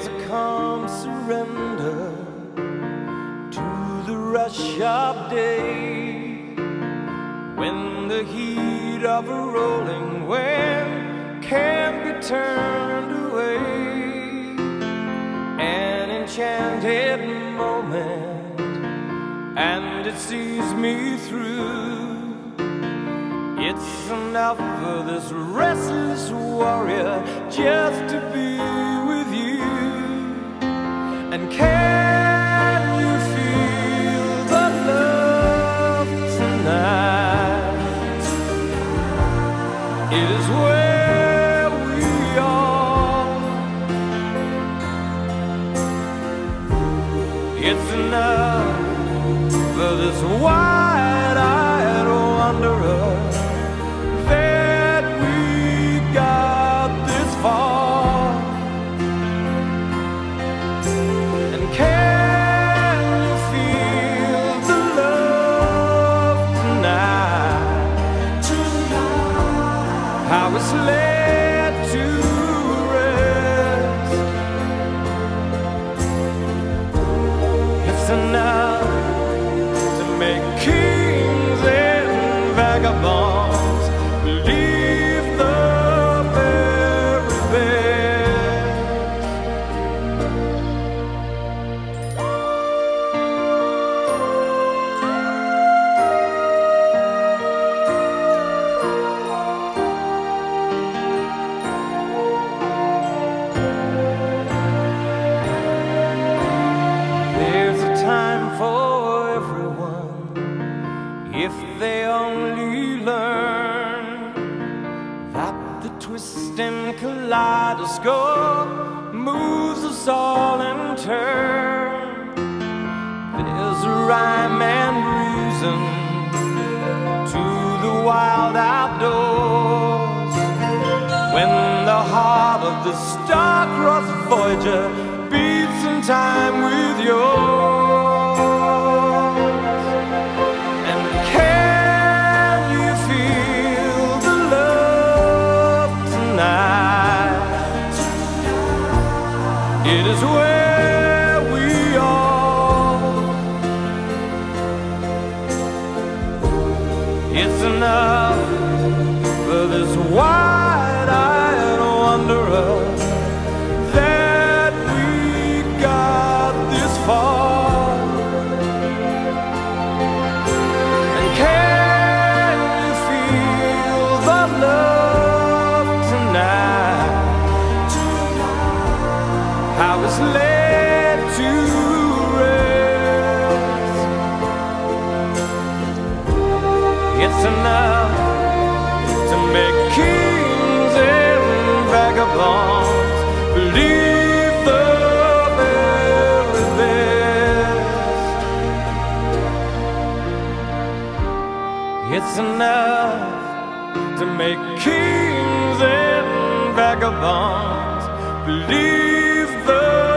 There's a calm surrender to the rush of day, when the heat of a rolling wave can't be turned away. An enchanted moment, and it sees me through. It's enough for this restless warrior just to be with you. And can you feel the love tonight? It is where we are. It's enough for this wide-eyed wanderer that we got this far. And can you feel the love tonight? How it's laid to rest. It's enough to make kings and vagabonds believe the very best. There's a time for everyone, if they only learn that the twisting kaleidoscope moves us all in turn. There's a rhyme and reason to the wild outdoors, when the heart of the star-crossed Voyager beats in time with yours. It is where we are. It's enough for this wide-eyed wanderer that we got this far. And can you feel the love tonight? How it's laid to rest. It's enough to make kings and vagabonds believe the very best. It's enough to make kings and vagabonds believe the